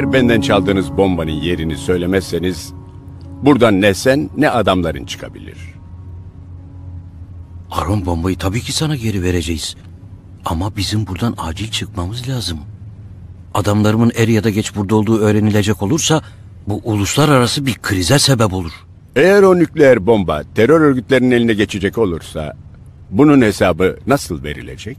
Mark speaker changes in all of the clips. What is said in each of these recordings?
Speaker 1: Eğer benden çaldığınız bombanın yerini söylemezseniz buradan ne sen ne adamların çıkabilir.
Speaker 2: Aron, bombayı tabii ki sana geri vereceğiz. Ama bizim buradan acil çıkmamız lazım. Adamlarımın er ya da geç burada olduğu öğrenilecek olursa bu uluslararası bir krize sebep olur.
Speaker 1: Eğer o nükleer bomba terör örgütlerinin eline geçecek olursa bunun hesabı nasıl verilecek?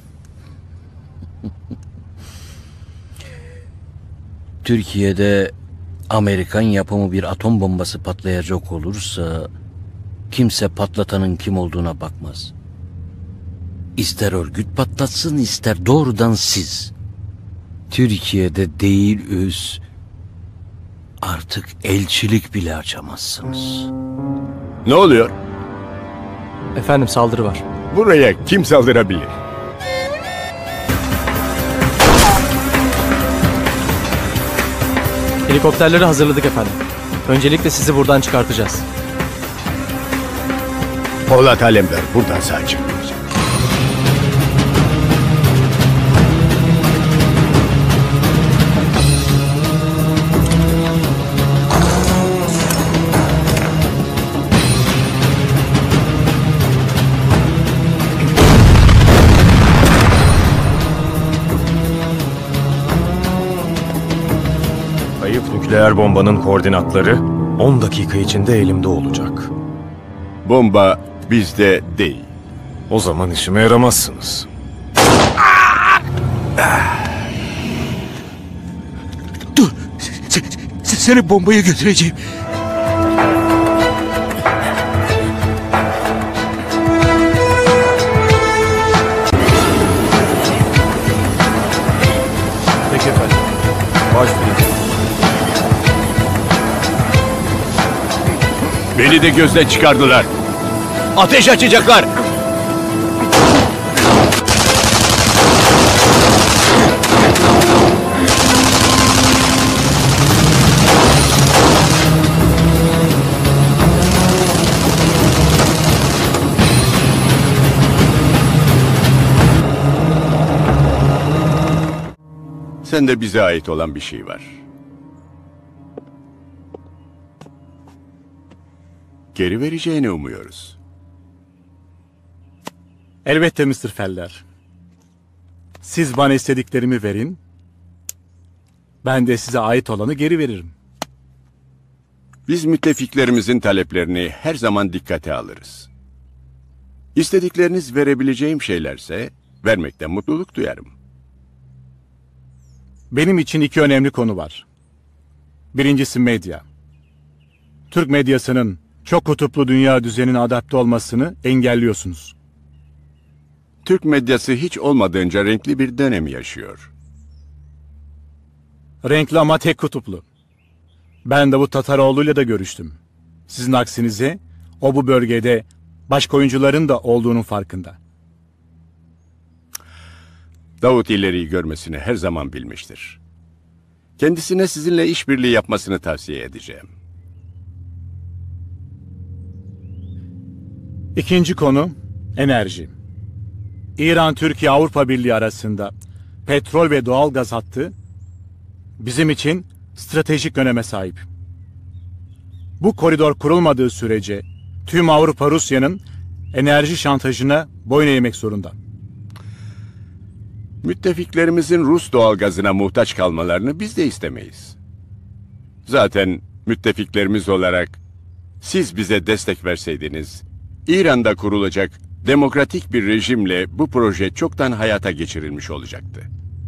Speaker 2: Türkiye'de Amerikan yapımı bir atom bombası patlayacak olursa kimse patlatanın kim olduğuna bakmaz. İster örgüt patlatsın, ister doğrudan siz. Türkiye'de değil artık elçilik bile açamazsınız.
Speaker 1: Ne oluyor?
Speaker 3: Efendim, saldırı var.
Speaker 1: Buraya kim saldırabilir?
Speaker 3: Helikopterleri hazırladık efendim. Öncelikle sizi buradan çıkartacağız.
Speaker 1: Polat Alemdar buradan sağ çıkmayacak.
Speaker 4: Kayıp nükleer bombanın koordinatları 10 dakika içinde elimde olacak.
Speaker 1: Bomba bizde değil.
Speaker 4: O zaman işime yaramazsınız.
Speaker 2: Dur! Seni bombayı götüreceğim.
Speaker 3: Peki efendim. Başlayın.
Speaker 1: Beni de gözden çıkardılar. Ateş açacaklar. Sende bize ait olan bir şey var. Geri vereceğini umuyoruz.
Speaker 5: Elbette Mr. Feller. Siz bana istediklerimi verin. Ben de size ait olanı geri veririm.
Speaker 1: Biz müttefiklerimizin taleplerini her zaman dikkate alırız. İstedikleriniz verebileceğim şeylerse vermekten mutluluk duyarım.
Speaker 5: Benim için iki önemli konu var. Birincisi medya. Türk medyasının çok kutuplu dünya düzenine adapte olmasını engelliyorsunuz.
Speaker 1: Türk medyası hiç olmadığınca renkli bir dönem yaşıyor.
Speaker 5: Renkli ama tek kutuplu. Ben Davut Tataroğlu'yla da görüştüm. Sizin aksinize o bu bölgede başka oyuncuların da olduğunun farkında.
Speaker 1: Davut ileriyi görmesini her zaman bilmiştir. Kendisine sizinle işbirliği yapmasını tavsiye edeceğim.
Speaker 5: İkinci konu enerji. İran, Türkiye, Avrupa Birliği arasında petrol ve doğal gaz hattı bizim için stratejik öneme sahip. Bu koridor kurulmadığı sürece tüm Avrupa Rusya'nın enerji şantajına boyun eğmek zorunda.
Speaker 1: Müttefiklerimizin Rus doğalgazına muhtaç kalmalarını biz de istemeyiz. Zaten müttefiklerimiz olarak siz bize destek verseydiniz, İran'da kurulacak demokratik bir rejimle bu proje çoktan hayata geçirilmiş olacaktı.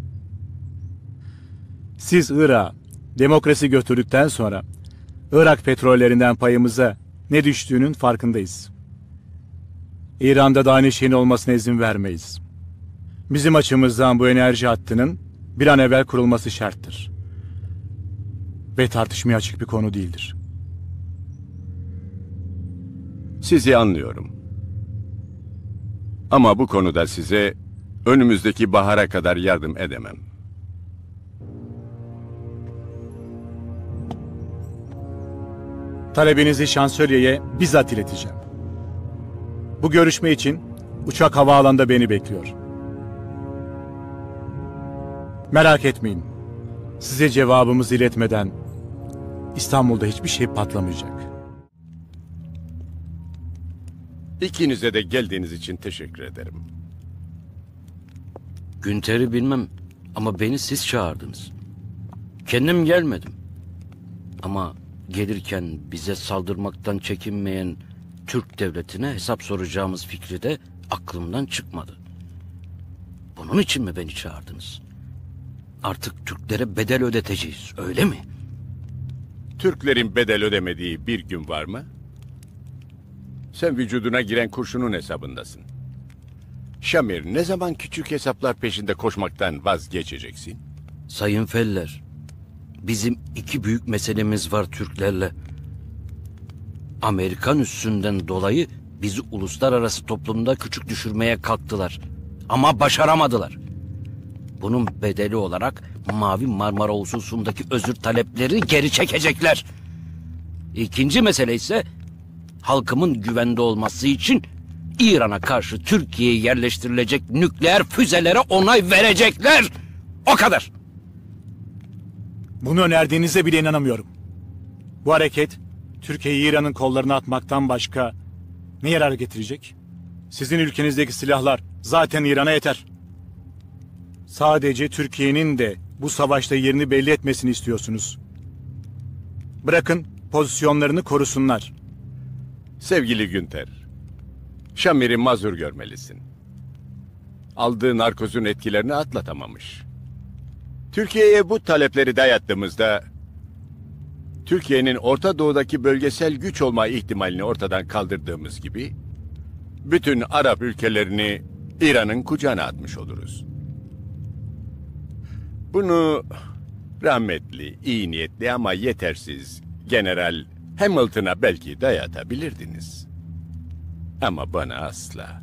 Speaker 5: Siz Irak'a demokrasi götürdükten sonra Irak petrollerinden payımıza ne düştüğünün farkındayız. İran'da da aynı şeyin olmasına izin vermeyiz. Bizim açımızdan bu enerji hattının bir an evvel kurulması şarttır. Ve tartışmaya açık bir konu değildir.
Speaker 1: Sizi anlıyorum. Ama bu konuda size önümüzdeki bahara kadar yardım edemem.
Speaker 5: Talebinizi şansölyeye bizzat ileteceğim. Bu görüşme için uçak havaalanında beni bekliyor. Merak etmeyin. Size cevabımızı iletmeden İstanbul'da hiçbir şey patlamayacak.
Speaker 1: İkinize de geldiğiniz için teşekkür ederim.
Speaker 2: Günter'i bilmem ama beni siz çağırdınız. Kendim gelmedim. Ama gelirken bize saldırmaktan çekinmeyen Türk devletine hesap soracağımız fikri de aklımdan çıkmadı. Bunun için mi beni çağırdınız? Artık Türklere bedel ödeteceğiz, öyle mi?
Speaker 1: Türklerin bedel ödemediği bir gün var mı? Sen vücuduna giren kurşunun hesabındasın. Şamir, ne zaman küçük hesaplar peşinde koşmaktan vazgeçeceksin?
Speaker 2: Sayın Feller, bizim iki büyük meselemiz var Türklerle. Amerikan üssünden dolayı bizi uluslararası toplumda küçük düşürmeye kalktılar. Ama başaramadılar. Bunun bedeli olarak Mavi Marmara hususundaki özür talepleri geri çekecekler. İkinci mesele ise halkımın güvende olması için İran'a karşı Türkiye'ye yerleştirilecek nükleer füzelere onay verecekler. O kadar.
Speaker 5: Bunu önerdiğinize bile inanamıyorum. Bu hareket Türkiye'yi İran'ın kollarına atmaktan başka ne yarar getirecek? Sizin ülkenizdeki silahlar zaten İran'a yeter. Sadece Türkiye'nin de bu savaşta yerini belli etmesini istiyorsunuz. Bırakın pozisyonlarını korusunlar.
Speaker 1: Sevgili Günter, Şamir'i mazur görmelisin. Aldığı narkozun etkilerini atlatamamış. Türkiye'ye bu talepleri dayattığımızda, Türkiye'nin Orta Doğu'daki bölgesel güç olma ihtimalini ortadan kaldırdığımız gibi, bütün Arap ülkelerini İran'ın kucağına atmış oluruz. Bunu rahmetli, iyi niyetli ama yetersiz General Hamilton'a belki dayatabilirdiniz. Ama bana asla.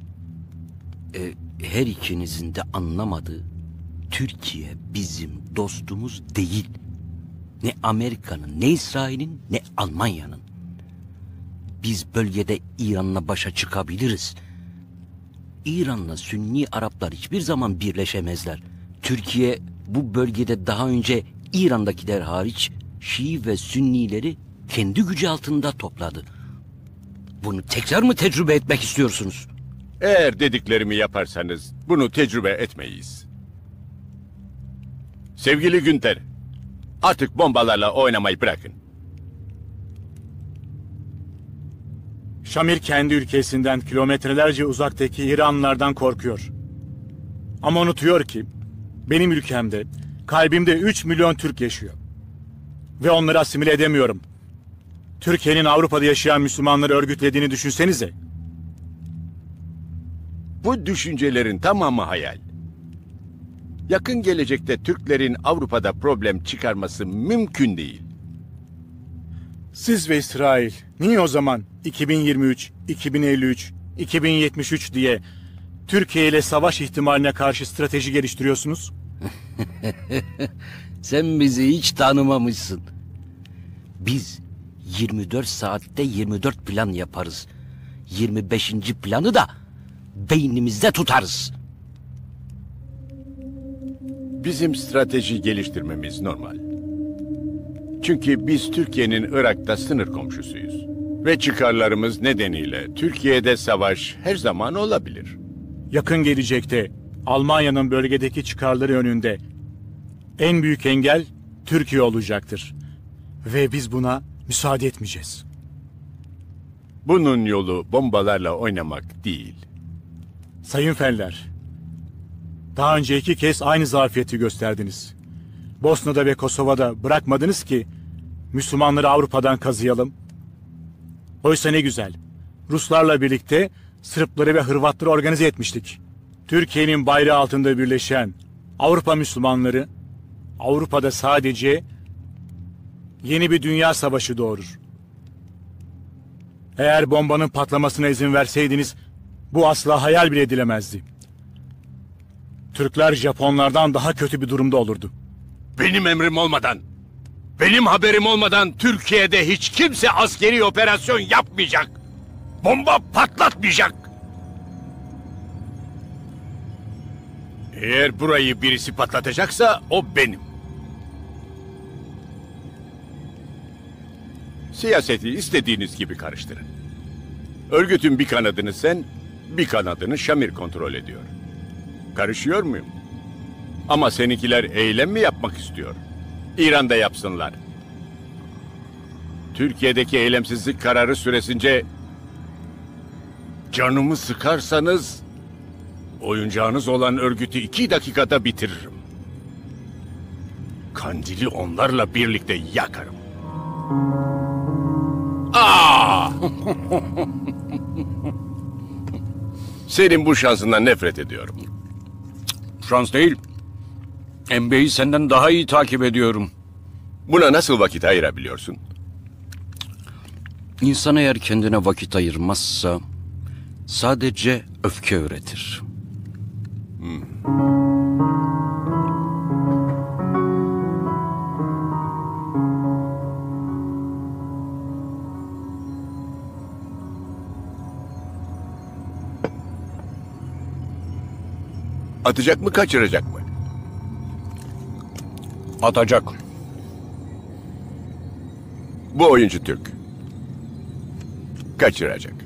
Speaker 2: Her ikinizin de anlamadığı, Türkiye bizim dostumuz değil. Ne Amerika'nın, ne İsrail'in, ne Almanya'nın. Biz bölgede İran'la başa çıkabiliriz. İran'la Sünni Araplar hiçbir zaman birleşemezler. Türkiye bu bölgede daha önce İran'dakiler hariç Şii ve Sünnileri kendi gücü altında topladı. Bunu tekrar mı tecrübe etmek istiyorsunuz?
Speaker 1: Eğer dediklerimi yaparsanız bunu tecrübe etmeyiz. Sevgili Günter, artık bombalarla oynamayı bırakın.
Speaker 5: Şamir kendi ülkesinden kilometrelerce uzaktaki İranlılardan korkuyor. Ama unutuyor ki benim ülkemde, kalbimde 3 milyon Türk yaşıyor. Ve onları asimile edemiyorum. Türkiye'nin Avrupa'da yaşayan Müslümanları örgütlediğini düşünsenize.
Speaker 1: Bu düşüncelerin tamamı hayal. Yakın gelecekte Türklerin Avrupa'da problem çıkarması mümkün değil.
Speaker 5: Siz ve İsrail niye o zaman 2023, 2053, 2073 diye Türkiye ile savaş ihtimaline karşı strateji geliştiriyorsunuz?
Speaker 2: Sen bizi hiç tanımamışsın. Biz 24 saatte 24 plan yaparız. 25. planı da beynimizde tutarız.
Speaker 1: Bizim strateji geliştirmemiz normal. Çünkü biz Türkiye'nin Irak'ta sınır komşusuyuz. Ve çıkarlarımız nedeniyle Türkiye'de savaş her zaman olabilir.
Speaker 5: Yakın gelecekte Almanya'nın bölgedeki çıkarları önünde en büyük engel Türkiye olacaktır. Ve biz buna müsaade etmeyeceğiz.
Speaker 1: Bunun yolu bombalarla oynamak değil.
Speaker 5: Sayın Feller, daha önce 2 kez aynı zafiyeti gösterdiniz. Bosna'da ve Kosova'da bırakmadınız ki Müslümanları Avrupa'dan kazıyalım. Oysa ne güzel, Ruslarla birlikte Sırpları ve Hırvatları organize etmiştik. Türkiye'nin bayrağı altında birleşen Avrupa Müslümanları, Avrupa'da sadece yeni bir dünya savaşı doğurur. Eğer bombanın patlamasına izin verseydiniz, bu asla hayal bile edilemezdi. Türkler Japonlardan daha kötü bir durumda olurdu.
Speaker 1: Benim emrim olmadan, benim haberim olmadan Türkiye'de hiç kimse askeri operasyon yapmayacak. Bomba patlatmayacak. Eğer burayı birisi patlatacaksa o benim. Siyaseti istediğiniz gibi karıştırın. Örgütün bir kanadını sen, bir kanadını Şamir kontrol ediyor. Karışıyor muyum? Ama seninkiler eylem mi yapmak istiyor? İran'da yapsınlar. Türkiye'deki eylemsizlik kararı süresince canımı sıkarsanız oyuncağınız olan örgütü 2 dakikada bitiririm. Kandili onlarla birlikte yakarım. Aa! Senin bu şansından nefret ediyorum.
Speaker 2: Şans değil. NBA'yi senden daha iyi takip ediyorum.
Speaker 1: Buna nasıl vakit ayırabiliyorsun?
Speaker 2: İnsan eğer kendine vakit ayırmazsa sadece öfke üretir.
Speaker 1: Atacak mı, kaçıracak mı?
Speaker 2: Atacak.
Speaker 1: Bu oyuncu Türk. Kaçıracak.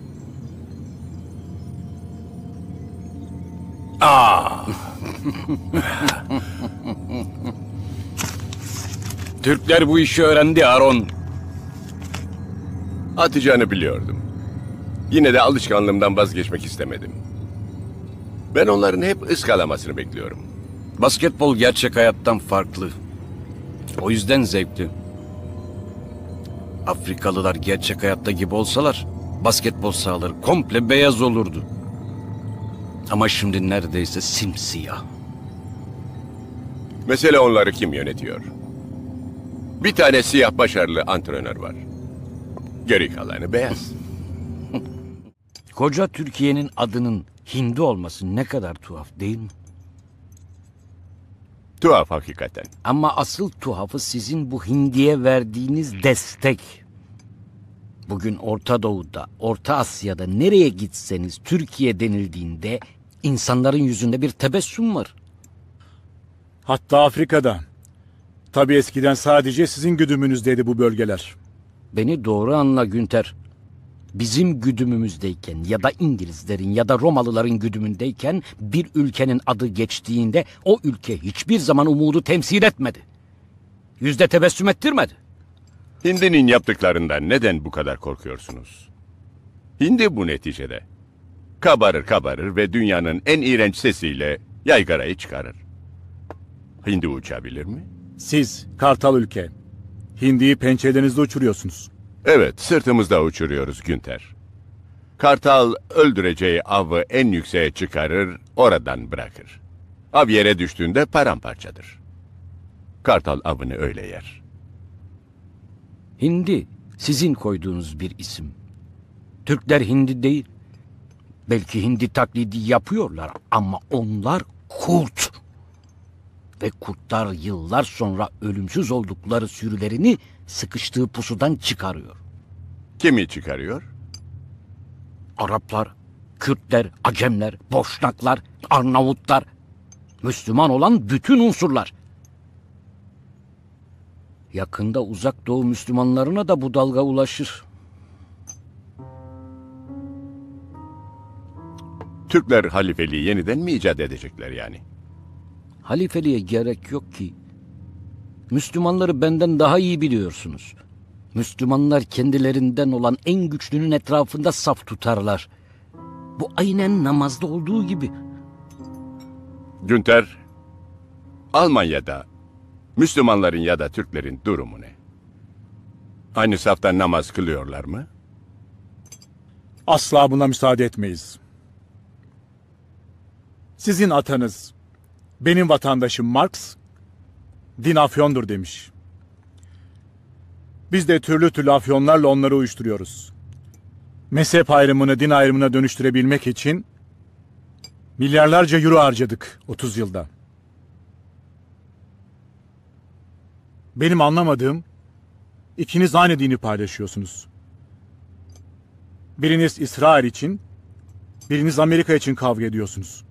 Speaker 2: Türkler bu işi öğrendi Aron.
Speaker 1: Atacağını biliyordum. Yine de alışkanlığımdan vazgeçmek istemedim. Ben onların hep ıskalamasını bekliyorum.
Speaker 2: Basketbol gerçek hayattan farklı. O yüzden zevkli. Afrikalılar gerçek hayatta gibi olsalar basketbol sahaları komple beyaz olurdu. Ama şimdi neredeyse simsiyah.
Speaker 1: Mesele onları kim yönetiyor? Bir tane siyah başarılı antrenör var. Geri kalanı beyaz.
Speaker 2: Koca Türkiye'nin adının Hindi olması ne kadar tuhaf değil mi?
Speaker 1: Tuhaf hakikaten.
Speaker 2: Ama asıl tuhafı sizin bu Hindi'ye verdiğiniz destek. Bugün Orta Doğu'da, Orta Asya'da nereye gitseniz Türkiye denildiğinde insanların yüzünde bir tebessüm var.
Speaker 5: Hatta Afrika'da. Tabii eskiden sadece sizin güdümünüzdeydi bu bölgeler.
Speaker 2: Beni doğru anla Günter. Bizim güdümümüzdeyken ya da İngilizlerin ya da Romalıların güdümündeyken bir ülkenin adı geçtiğinde o ülke hiçbir zaman umudu temsil etmedi. Yüzde tebessüm ettirmedi.
Speaker 1: Hindi'nin yaptıklarından neden bu kadar korkuyorsunuz? Hindi bu neticede. Kabarır kabarır ve dünyanın en iğrenç sesiyle yaygarayı çıkarır. Hindi uçabilir mi?
Speaker 5: Siz, kartal ülke, Hindi'yi pençelerinizde uçuruyorsunuz.
Speaker 1: Evet, sırtımızda uçuruyoruz Günter. Kartal öldüreceği avı en yükseğe çıkarır, oradan bırakır. Av yere düştüğünde paramparçadır. Kartal avını öyle yer.
Speaker 2: Hindi sizin koyduğunuz bir isim. Türkler Hindi değil. Belki Hindi taklidi yapıyorlar ama onlar kurt. Ve kurtlar yıllar sonra ölümsüz oldukları sürülerini sıkıştığı pusudan çıkarıyor.
Speaker 1: Kimi çıkarıyor?
Speaker 2: Araplar, Kürtler, Acemler, Boşnaklar, Arnavutlar, Müslüman olan bütün unsurlar. Yakında Uzak Doğu Müslümanlarına da bu dalga ulaşır.
Speaker 1: Türkler halifeliği yeniden mi icat edecekler yani?
Speaker 2: Halifeliğe gerek yok ki. Müslümanları benden daha iyi biliyorsunuz. Müslümanlar kendilerinden olan en güçlünün etrafında saf tutarlar. Bu aynen namazda olduğu gibi.
Speaker 1: Günter, Almanya'da Müslümanların ya da Türklerin durumu ne? Aynı safta namaz kılıyorlar mı?
Speaker 5: Asla buna müsaade etmeyiz. Sizin atanız, benim vatandaşım Marx, din afyondur demiş. Biz de türlü türlü afyonlarla onları uyuşturuyoruz. Mezhep ayrımını din ayrımına dönüştürebilmek için milyarlarca euro harcadık 30 yılda. Benim anlamadığım, ikiniz aynı dini paylaşıyorsunuz. Biriniz İsrail için, biriniz Amerika için kavga ediyorsunuz.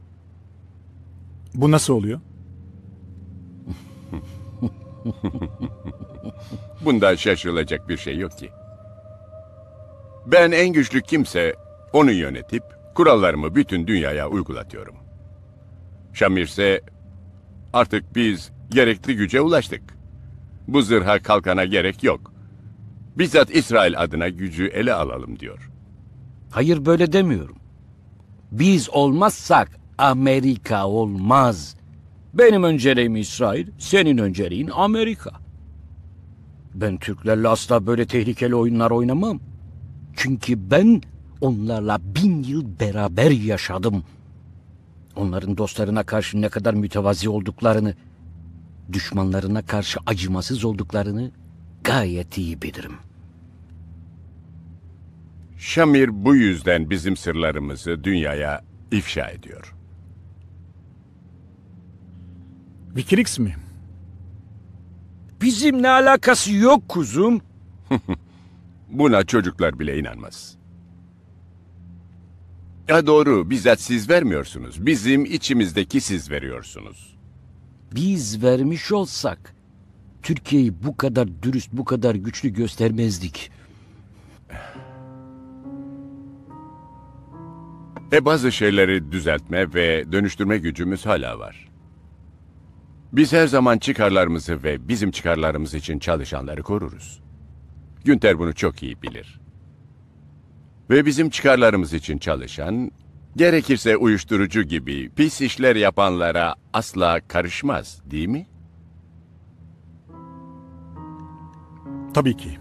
Speaker 5: Bu nasıl oluyor?
Speaker 1: Bunda şaşırılacak bir şey yok ki. Ben en güçlü kimse onu yönetip kurallarımı bütün dünyaya uygulatıyorum. Şamir ise artık biz gerekli güce ulaştık. Bu zırha kalkana gerek yok. Bizzat İsrail adına gücü ele alalım diyor.
Speaker 2: Hayır, böyle demiyorum. Biz olmazsak Amerika olmaz. Benim önceliğim İsrail, senin önceliğin Amerika. Ben Türklerle asla böyle tehlikeli oyunlar oynamam. Çünkü ben onlarla 1000 yıl beraber yaşadım. Onların dostlarına karşı ne kadar mütevazi olduklarını, düşmanlarına karşı acımasız olduklarını gayet iyi bilirim.
Speaker 1: Şamir bu yüzden bizim sırlarımızı dünyaya ifşa ediyor.
Speaker 5: Wikileaks mi?
Speaker 2: Bizimle alakası yok kuzum.
Speaker 1: Buna çocuklar bile inanmaz. Ya doğru, bizzat siz vermiyorsunuz. Bizim içimizdeki siz veriyorsunuz.
Speaker 2: Biz vermiş olsak Türkiye'yi bu kadar dürüst, bu kadar güçlü göstermezdik.
Speaker 1: Bazı şeyleri düzeltme ve dönüştürme gücümüz hala var. Biz her zaman çıkarlarımızı ve bizim çıkarlarımız için çalışanları koruruz. Günter bunu çok iyi bilir. Ve bizim çıkarlarımız için çalışan, gerekirse uyuşturucu gibi pis işler yapanlara asla karışmaz, değil mi?
Speaker 5: Tabii ki.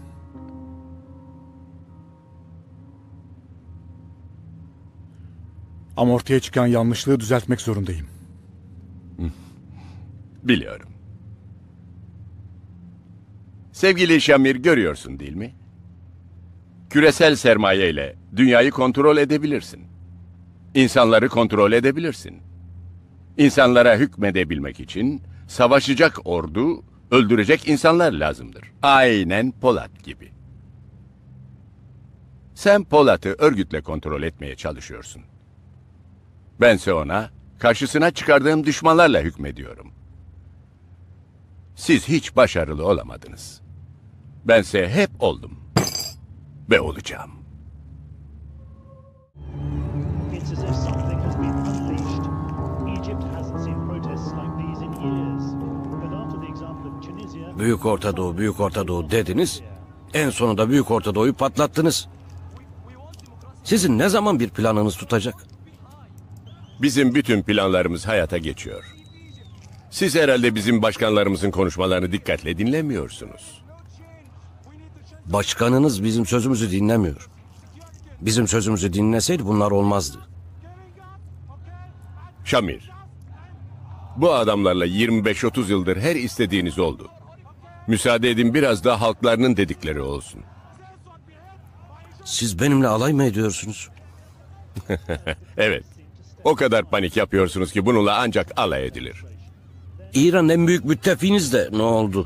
Speaker 5: Ama ortaya çıkan yanlışlığı düzeltmek zorundayım.
Speaker 1: Biliyorum. Sevgili Şamir, görüyorsun değil mi? Küresel sermaye ile dünyayı kontrol edebilirsin. İnsanları kontrol edebilirsin. İnsanlara hükmedebilmek için savaşacak ordu, öldürecek insanlar lazımdır. Aynen Polat gibi. Sen Polat'ı örgütle kontrol etmeye çalışıyorsun. Bense ona, karşısına çıkardığım düşmanlarla hükmediyorum. Siz hiç başarılı olamadınız. Bense hep oldum. Ve olacağım.
Speaker 6: It's as if something has been unleashed. Egypt hasn't seen protests like these in years. But after the example of Tunisia...
Speaker 2: Büyük Orta Doğu, Büyük Orta Doğu dediniz. En sonunda Büyük Orta Doğu'yu patlattınız. Sizin ne zaman bir planınız tutacak?
Speaker 1: Bizim bütün planlarımız hayata geçiyor. Siz herhalde bizim başkanlarımızın konuşmalarını dikkatle dinlemiyorsunuz.
Speaker 2: Başkanınız bizim sözümüzü dinlemiyor. Bizim sözümüzü dinleseydi bunlar olmazdı.
Speaker 1: Şamir, bu adamlarla 25-30 yıldır her istediğiniz oldu. Müsaade edin biraz da halklarının dedikleri olsun.
Speaker 2: Siz benimle alay mı ediyorsunuz?
Speaker 1: Evet, o kadar panik yapıyorsunuz ki bununla ancak alay edilir.
Speaker 2: İran en büyük müttefiğiniz de ne oldu?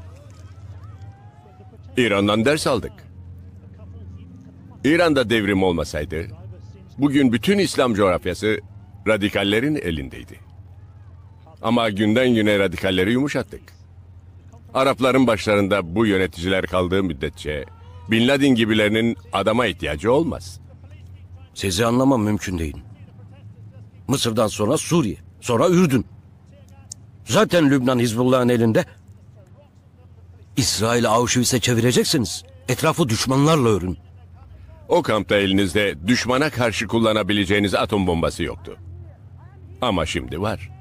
Speaker 1: İran'dan ders aldık. İran'da devrim olmasaydı, bugün bütün İslam coğrafyası radikallerin elindeydi. Ama günden güne radikalleri yumuşattık. Arapların başlarında bu yöneticiler kaldığı müddetçe Bin Laden gibilerinin adama ihtiyacı olmaz.
Speaker 2: Sizi anlamam mümkün değil. Mısır'dan sonra Suriye, sonra Ürdün. Zaten Lübnan Hizbullah'ın elinde. İsrail'i Auschwitz'e çevireceksiniz. Etrafı düşmanlarla örün.
Speaker 1: O kampta elinizde düşmana karşı kullanabileceğiniz atom bombası yoktu. Ama şimdi var.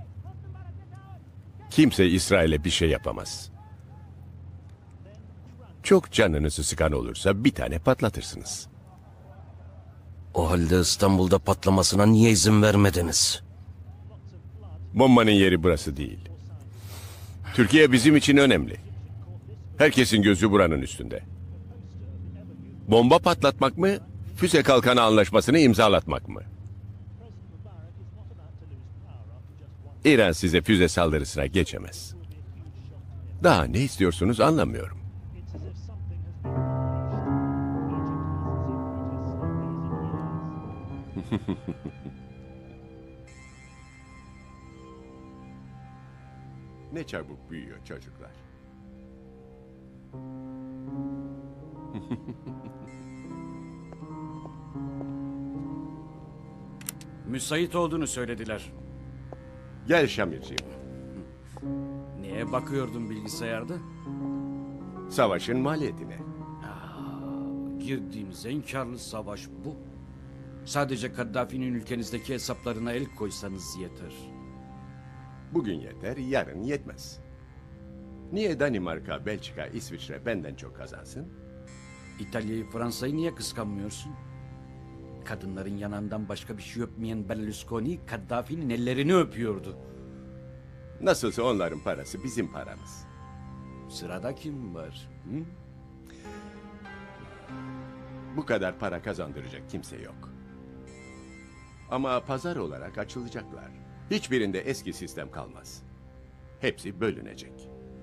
Speaker 1: Kimse İsrail'e bir şey yapamaz. Çok canınızı sıkan olursa bir tane patlatırsınız.
Speaker 2: O halde İstanbul'da patlamasına niye izin vermediniz?
Speaker 1: Bombanın yeri burası değil. Türkiye bizim için önemli. Herkesin gözü buranın üstünde. Bomba patlatmak mı, füze kalkanı anlaşmasını imzalatmak mı? İran size füze saldırısına geçemez. Daha ne istiyorsunuz anlamıyorum. Ne çabuk büyüyor çocuklar.
Speaker 2: Müsait olduğunu söylediler.
Speaker 1: Gel Şamirciğim.
Speaker 2: Neye bakıyordun bilgisayarda?
Speaker 1: Savaşın maliyetine.
Speaker 2: Girdiğimiz en karlı savaş bu. Sadece Kaddafi'nin ülkenizdeki hesaplarına el koysanız yeter.
Speaker 1: Bugün yeter, yarın yetmez. Niye Danimarka, Belçika, İsviçre benden çok kazansın?
Speaker 2: İtalya'yı, Fransa'yı niye kıskanmıyorsun? Kadınların yanından başka bir şey öpmeyen Berlusconi, Kaddafi'nin ellerini öpüyordu.
Speaker 1: Nasılsa onların parası bizim paramız.
Speaker 2: Sırada kim var? Hı?
Speaker 1: Bu kadar para kazandıracak kimse yok. Ama pazar olarak açılacaklar. Hiçbirinde eski sistem kalmaz. Hepsi bölünecek.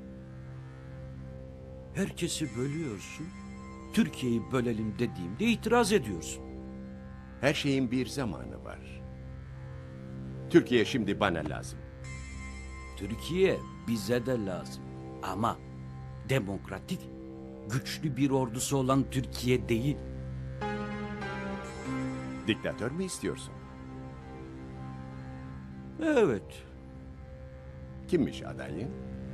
Speaker 2: Herkesi bölüyorsun. Türkiye'yi bölelim dediğimde itiraz ediyorsun.
Speaker 1: Her şeyin bir zamanı var. Türkiye şimdi bana lazım.
Speaker 2: Türkiye bize de lazım. Ama demokratik, güçlü bir ordusu olan Türkiye değil.
Speaker 1: Diktatör mü istiyorsun?
Speaker 2: Evet.
Speaker 1: Kimmiş adayın?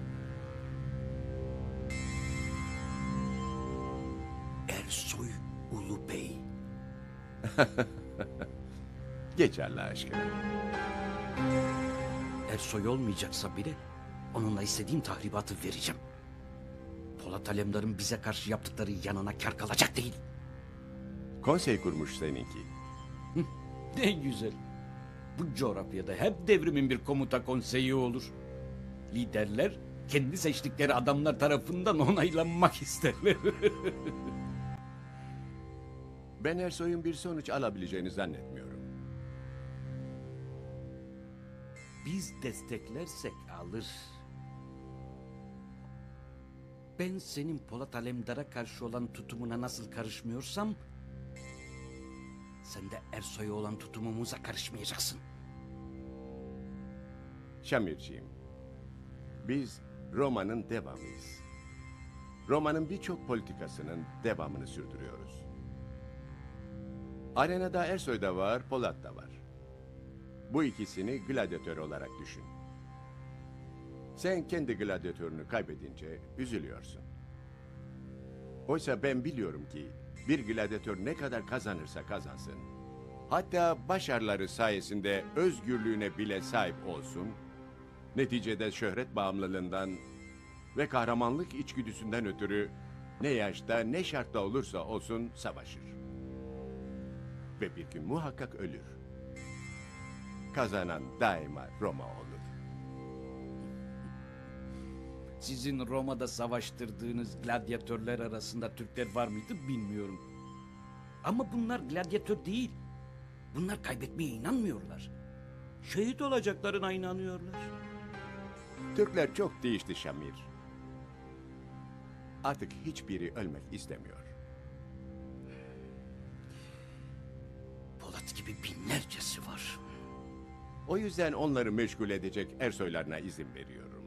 Speaker 2: Ersoy Ulubey.
Speaker 1: Geç Allah aşkına.
Speaker 2: Ersoy olmayacaksa bile onunla istediğim tahribatı vereceğim. Polat Alemdar'ın bize karşı yaptıkları yanına kar kalacak değil.
Speaker 1: Konsey kurmuş seninki.
Speaker 2: Ne güzel. Bu coğrafyada hep devrimin bir komuta konseyi olur. Liderler kendi seçtikleri adamlar tarafından onaylanmak isterler.
Speaker 1: Ben Ersoy'un bir sonuç alabileceğini zannetmiyorum.
Speaker 2: Biz desteklersek alır. Ben senin Polat Alemdar'a karşı olan tutumuna nasıl karışmıyorsam, sen de Ersoy'a olan tutumumuza karışmayacaksın.
Speaker 1: Şamirciğim, biz Roma'nın devamıyız. Roma'nın birçok politikasının devamını sürdürüyoruz. Arenada Ersoy da var, Polat da var. Bu ikisini gladyatör olarak düşün. Sen kendi gladyatörünü kaybedince üzülüyorsun. Oysa ben biliyorum ki bir gladyatör ne kadar kazanırsa kazansın, hatta başarıları sayesinde özgürlüğüne bile sahip olsun, neticede şöhret bağımlılığından ve kahramanlık içgüdüsünden ötürü ne yaşta ne şartta olursa olsun savaşır. Ve bir gün muhakkak ölür. Kazanan daima Roma olur.
Speaker 2: Sizin Roma'da savaştırdığınız gladyatörler arasında Türkler var mıydı bilmiyorum. Ama bunlar gladyatör değil. Bunlar kaybetmeye inanmıyorlar. Şehit olacaklarına inanıyorlar.
Speaker 1: Türkler çok değişti Şamir. Artık hiçbiri ölmek istemiyor.
Speaker 2: Polat gibi binlercesi var.
Speaker 1: O yüzden onları meşgul edecek Ersoylarına izin veriyorum.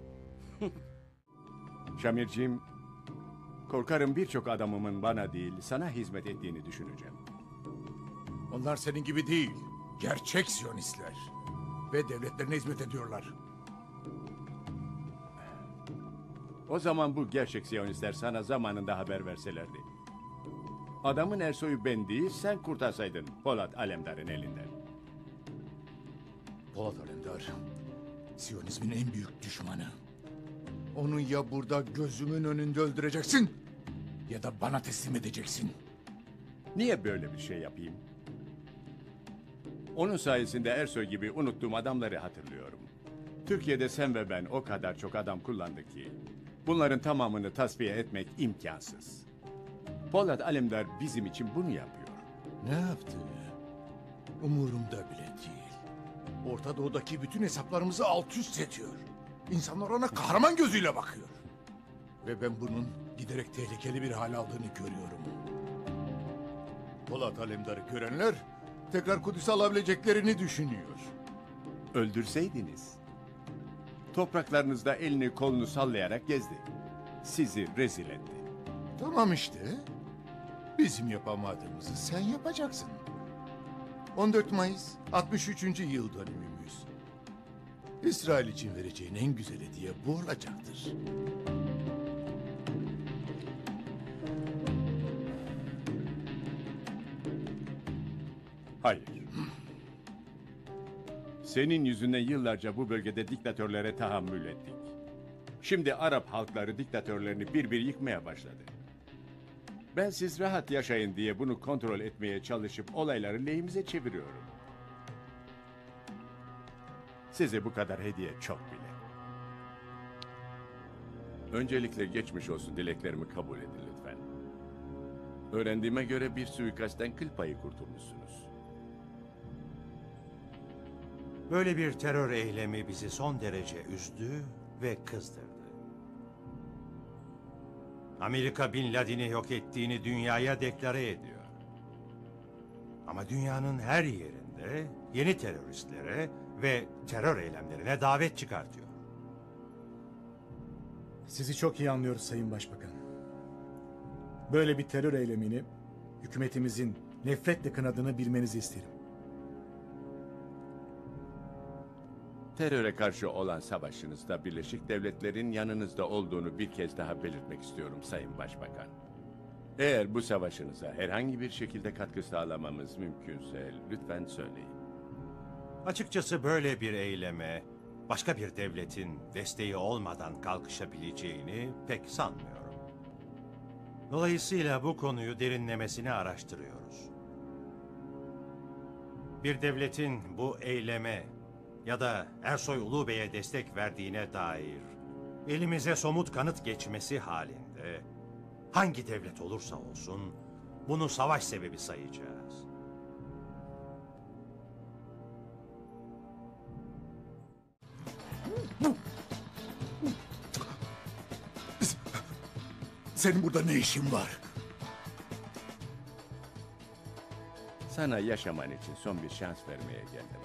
Speaker 1: Şamirciğim, korkarım birçok adamımın bana değil sana hizmet ettiğini düşüneceğim.
Speaker 7: Onlar senin gibi değil. Gerçek Siyonistler. Ve devletlerine hizmet ediyorlar.
Speaker 1: O zaman bu gerçek Siyonistler sana zamanında haber verselerdi. Adamın Ersoy'u ben değil sen kurtarsaydın Polat Alemdar'ın elinden.
Speaker 7: Polat Alemdar, Siyonizmin en büyük düşmanı. Onu ya burada gözümün önünde öldüreceksin ya da bana teslim edeceksin.
Speaker 1: Niye böyle bir şey yapayım? Onun sayesinde Ersoy gibi unuttuğum adamları hatırlıyorum. Türkiye'de sen ve ben o kadar çok adam kullandık ki bunların tamamını tasfiye etmek imkansız. Polat Alemdar bizim için bunu yapıyor.
Speaker 7: Ne yaptı? Umurumda bile değil. Orta Doğu'daki bütün hesaplarımızı alt üst ediyor. İnsanlar ona kahraman gözüyle bakıyor. Ve ben bunun giderek tehlikeli bir hal aldığını görüyorum. Polat Alemdar'ı görenler tekrar Kudüs'ü alabileceklerini düşünüyor.
Speaker 1: Öldürseydiniz. Topraklarınızda elini kolunu sallayarak gezdi. Sizi rezil etti.
Speaker 7: Tamam işte. Bizim yapamadığımızı sen yapacaksın. 14 Mayıs 63. yıl dönümümüz. İsrail için vereceğin en güzel hediye bu olacaktır.
Speaker 1: Hayır. Senin yüzünden yıllarca bu bölgede diktatörlere tahammül ettik. Şimdi Arap halkları diktatörlerini bir bir yıkmaya başladı. Ben siz rahat yaşayın diye bunu kontrol etmeye çalışıp olayları lehimize çeviriyorum. Size bu kadar hediye çok bile. Öncelikle geçmiş olsun dileklerimi kabul edin lütfen. Öğrendiğime göre bir suikastten kıl payı kurtulmuşsunuz.
Speaker 8: Böyle bir terör eylemi bizi son derece üzdü ve kızdırdı. Amerika Bin Laden'i yok ettiğini dünyaya deklare ediyor. Ama dünyanın her yerinde yeni teröristlere ve terör eylemlerine davet çıkartıyor.
Speaker 5: Sizi çok iyi anlıyoruz Sayın Başbakan. Böyle bir terör eylemini hükümetimizin nefretle kınadığını bilmenizi isterim.
Speaker 1: Teröre karşı olan savaşınızda Birleşik Devletler'in yanınızda olduğunu bir kez daha belirtmek istiyorum Sayın Başbakan. Eğer bu savaşınıza herhangi bir şekilde katkı sağlamamız mümkünse lütfen söyleyin.
Speaker 8: Açıkçası böyle bir eyleme başka bir devletin desteği olmadan kalkışabileceğini pek sanmıyorum. Dolayısıyla bu konuyu derinlemesine araştırıyoruz. Bir devletin bu eyleme ya da Ersoy Ulubey'e destek verdiğine dair elimize somut kanıt geçmesi halinde hangi devlet olursa olsun bunu savaş sebebi sayacağız.
Speaker 7: Senin burada ne işin var?
Speaker 1: Sana yaşaman için son bir şans vermeye geldim.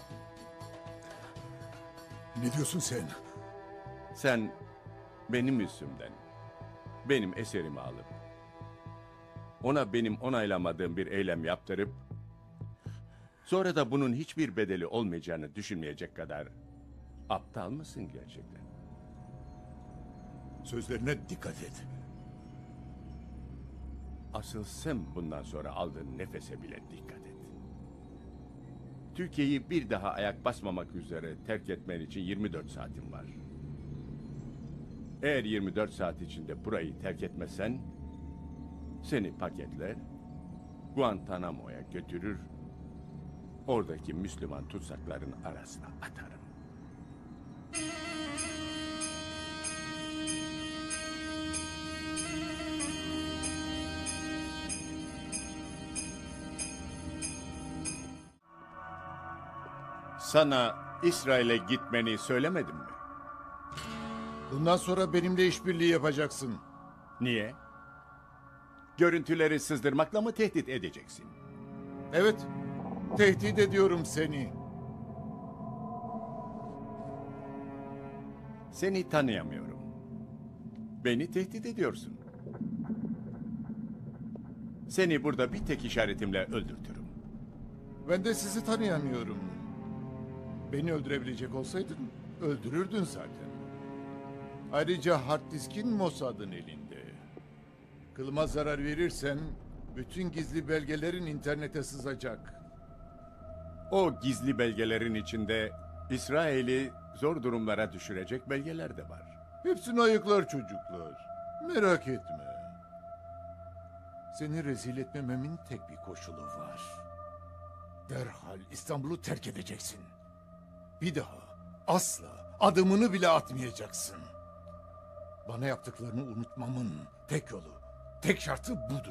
Speaker 7: Ne diyorsun sen?
Speaker 1: Sen benim üstümden, benim eserimi alıp, ona benim onaylamadığım bir eylem yaptırıp, sonra da bunun hiçbir bedeli olmayacağını düşünmeyecek kadar aptal mısın gerçekten?
Speaker 7: Sözlerine dikkat et.
Speaker 1: Asıl sen bundan sonra aldığın nefese bile dikkat et. Türkiye'yi bir daha ayak basmamak üzere terk etmen için 24 saatin var. Eğer 24 saat içinde burayı terk etmezsen, seni paketler, Guantanamo'ya götürür, oradaki Müslüman tutsakların arasına atarım. Sana İsrail'e gitmeni söylemedim mi?
Speaker 7: Bundan sonra benimle işbirliği yapacaksın.
Speaker 1: Niye? Görüntüleri sızdırmakla mı tehdit edeceksin?
Speaker 7: Evet, tehdit ediyorum seni.
Speaker 1: Seni tanıyamıyorum. Beni tehdit ediyorsun. Seni burada bir tek işaretimle öldürtürüm.
Speaker 7: Ben de sizi tanıyamıyorum. Beni öldürebilecek olsaydın öldürürdün zaten. Ayrıca hard diskin Mossad'ın elinde. Kılıma zarar verirsen bütün gizli belgelerin internete sızacak.
Speaker 1: O gizli belgelerin içinde İsrail'i zor durumlara düşürecek belgeler de var.
Speaker 7: Hepsini ayıklar çocuklar. Merak etme. Seni rezil etmememin tek bir koşulu var. Derhal İstanbul'u terk edeceksin. Bir daha asla adımını bile atmayacaksın. Bana yaptıklarını unutmamın tek yolu, tek şartı budur.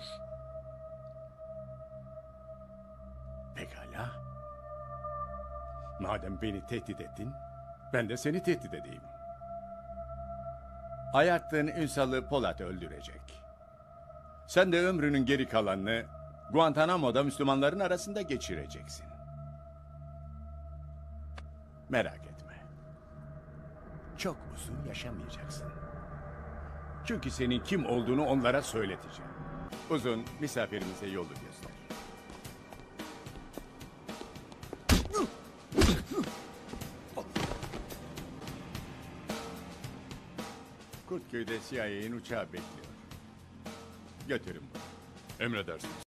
Speaker 1: Pekala. Madem beni tehdit ettin, ben de seni tehdit edeyim. Ayarttığın Ünsal'ı Polat öldürecek. Sen de ömrünün geri kalanını Guantanamo'da Müslümanların arasında geçireceksin. Merak etme. Çok uzun yaşamayacaksın. Çünkü senin kim olduğunu onlara söyleteceğim. Uzun, misafirimize yolu göster. Kurtköy'de CIA'nin uçağı bekliyor. Götürün bunu.
Speaker 9: Emredersiniz.